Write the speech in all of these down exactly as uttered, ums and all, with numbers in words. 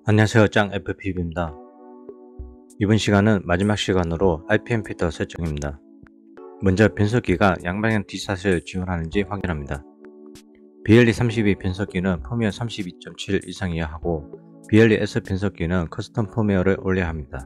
안녕하세요. 짱 에프피비입니다. 이번 시간은 마지막 시간으로 알피엠 필터 설정입니다. 먼저 변속기가 양방향 D샷을 지원하는지 확인합니다. 비엘이 삼십이 변속기는 펌웨어 삼십이 점 칠 이상이어야 하고 비엘이 에스 변속기는 커스텀 펌웨어를 올려야 합니다.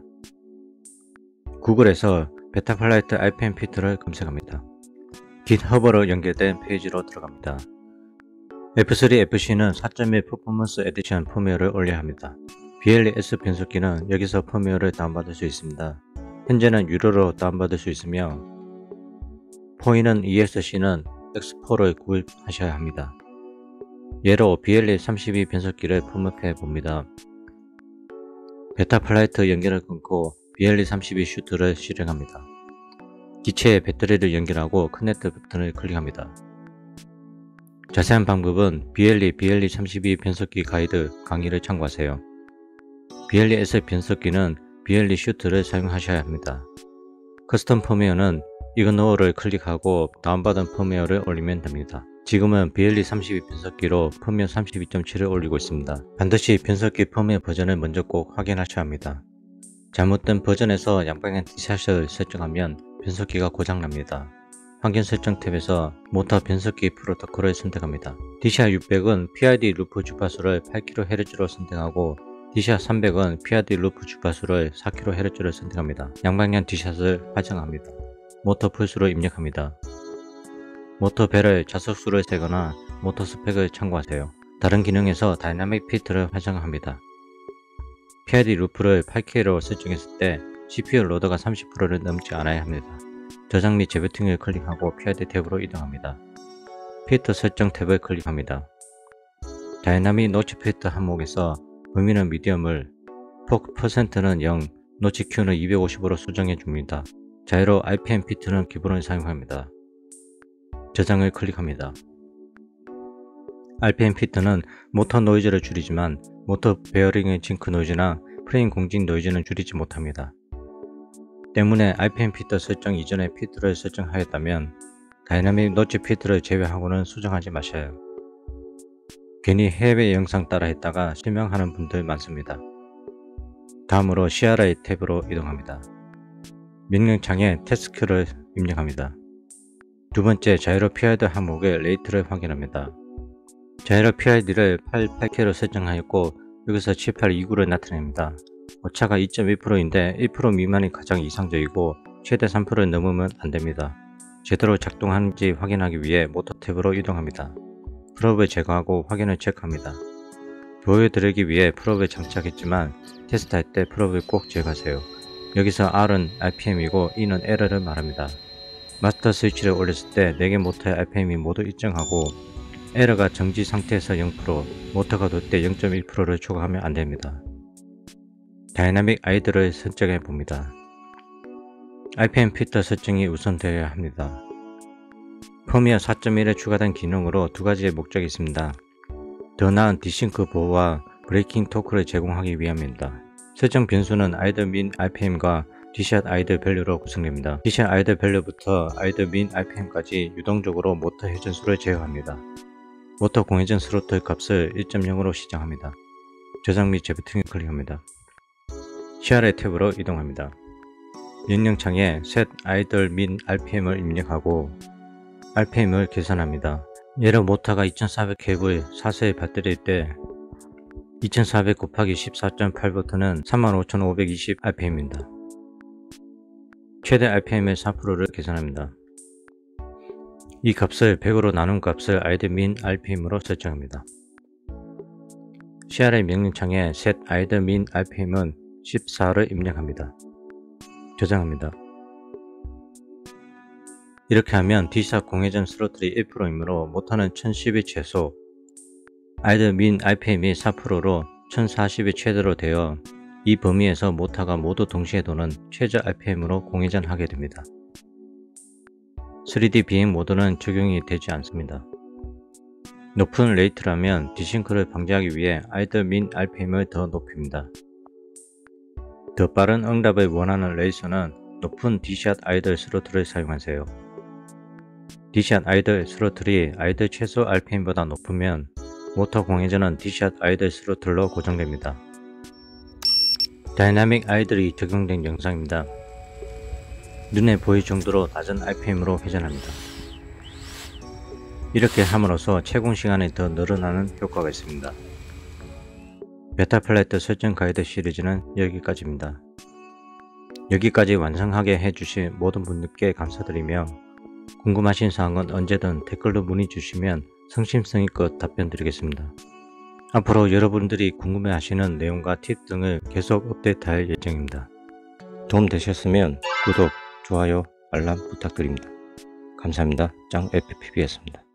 구글에서 베타플라이트 알피엠 필터를 검색합니다. 깃허브로 연결된 페이지로 들어갑니다. 에프 쓰리 에프 씨는 사 점 일 퍼포먼스 에디션 펌웨어를 올려야 합니다. 비엘이 에스 변속기는 여기서 펌웨어를 다운받을 수 있습니다. 현재는 유료로 다운받을 수 있으며 포인은 이엑스씨는 엑스포를 구입하셔야 합니다. 예로 비엘이 삼십이 변속기를 펌업해 봅니다. 베타플라이트 연결을 끊고 비엘이 삼십이 슈트를 실행합니다. 기체에 배터리를 연결하고 커넥트 버튼을 클릭합니다. 자세한 방법은 비엘이 비엘이 삼십이 변속기 가이드 강의를 참고하세요. 비엘이 에스 변속기는 비엘이 슈트를 사용하셔야 합니다. 커스텀 펌웨어는 이그노어를 클릭하고 다운받은 펌웨어를 올리면 됩니다. 지금은 비엘이 삼십이 변속기로 펌웨어 삼십이 점 칠을 올리고 있습니다. 반드시 변속기 펌웨어 버전을 먼저 꼭 확인하셔야 합니다. 잘못된 버전에서 양방향 D샷을 설정하면 변속기가 고장납니다. 환경 설정 탭에서 모터 변속기 프로토콜을 선택합니다. 디샷 육백은 피아이디 루프 주파수를 팔 킬로헤르츠로 선택하고 디샷 삼백은 피아이디 루프 주파수를 사 킬로헤르츠를 선택합니다. 양방향 D샷을 화정합니다. 모터 풀수를 입력합니다. 모터 벨을 자석수를 세거나 모터 스펙을 참고하세요. 다른 기능에서 다이나믹 피트를 화정합니다. 피아이디 루프를 팔 킬로헤르츠로 설정했을 때 씨피유 로더가 삼십 퍼센트를 넘지 않아야 합니다. 저장 및 재부팅을 클릭하고 피아이디 탭으로 이동합니다. 필터 설정 탭을 클릭합니다. 다이나믹 노치 필터 항목에서 범위는 미디엄을, 포크 퍼센트는 영, 노치 Q는 이백오십으로 수정해 줍니다. 자이로 알피엠 필터는 기본을 사용합니다. 저장을 클릭합니다. 알피엠 필터는 모터 노이즈를 줄이지만 모터 베어링의 징크 노이즈나 프레임 공직 노이즈는 줄이지 못합니다. 때문에 알피엠 필터 설정 이전에 필터를 설정하였다면 다이나믹 노치 필터를 제외하고는 수정하지 마셔요. 괜히 해외 영상 따라 했다가 실명하는 분들 많습니다. 다음으로 씨알아이 탭으로 이동합니다. 명령창에 태스크를 입력합니다. 두 번째 자이로 피아이디 항목의 레이트를 확인합니다. 자이로 피아이디를 팔, 팔 킬로 설정하였고 여기서 칠, 팔, 이, 구를 나타냅니다. 오차가 이 점 일 퍼센트인데 일 퍼센트 미만이 가장 이상적이고 최대 삼 퍼센트를 넘으면 안됩니다. 제대로 작동하는지 확인하기 위해 모터 탭으로 이동합니다. 프로브를 제거하고 확인을 체크합니다. 보여드리기 위해 프로브를 장착했지만 테스트할 때 프로브를 꼭 제거하세요. 여기서 R은 알피엠이고 E는 에러를 말합니다. 마스터 스위치를 올렸을 때 네 개 모터의 알피엠이 모두 일정하고 에러가 정지 상태에서 영 퍼센트, 모터가 돌 때 영 점 일 퍼센트를 초과하면 안됩니다. 다이나믹 아이들을 설정해 봅니다. 알피엠 필터 설정이 우선되어야 합니다. 펌웨어 사 점 일에 추가된 기능으로 두 가지의 목적이 있습니다. 더 나은 디싱크 보호와 브레이킹 토크를 제공하기 위함입니다. 설정 변수는 아이들 민 알피엠과 디샷 아이들 밸류로 구성됩니다. 디샷 아이들 밸류부터 아이들 민 알피엠까지 유동적으로 모터 회전수를 제어합니다. 모터 공회전 스로틀 값을 일 점 영으로 시정합니다. 저장 및 재부팅을 클릭합니다. 씨알아이 탭으로 이동합니다. 명령창에 set idle min 알피엠을 입력하고 알피엠을 계산합니다. 예로 모터가 이천사백 킬로그램 사 세의 배터리일 때 이천사백 곱하기 십사 점 팔 볼트는 삼만 오천오백이십 알피엠입니다. 최대 알피엠의 사 퍼센트를 계산합니다. 이 값을 백으로 나눈 값을 idle min 알피엠으로 설정합니다. 씨알아이 명령창에 set idle min 알피엠은 십사를 입력합니다. 저장합니다. 이렇게 하면 D샷 공회전 스로틀이 일 퍼센트이므로 모터는 천십이 최소, 아이들 민 알피엠이 사 퍼센트로 천사십이 최대로 되어 이 범위에서 모터가 모두 동시에 도는 최저 알피엠으로 공회전하게 됩니다. 쓰리디 비행 모드는 적용이 되지 않습니다. 높은 레이트라면 디싱크를 방지하기 위해 아이들 민 알피엠을 더 높입니다. 더 빠른 응답을 원하는 레이서는 높은 D샷 아이들 스로틀을 사용하세요. D샷 아이들 스로틀이 아이들 최소 알피엠보다 높으면 모터 공회전은 D샷 아이들 스로틀로 고정됩니다. 다이나믹 아이들이 적용된 영상입니다. 눈에 보일 정도로 낮은 알피엠으로 회전합니다. 이렇게 함으로써 채공 시간이 더 늘어나는 효과가 있습니다. 베타 플라이트 설정 가이드 시리즈는 여기까지입니다. 여기까지 완성하게 해주신 모든 분들께 감사드리며 궁금하신 사항은 언제든 댓글로 문의 주시면 성심성의껏 답변 드리겠습니다. 앞으로 여러분들이 궁금해하시는 내용과 팁 등을 계속 업데이트할 예정입니다. 도움 되셨으면 구독, 좋아요, 알람 부탁드립니다. 감사합니다. 짱 에프피비였습니다.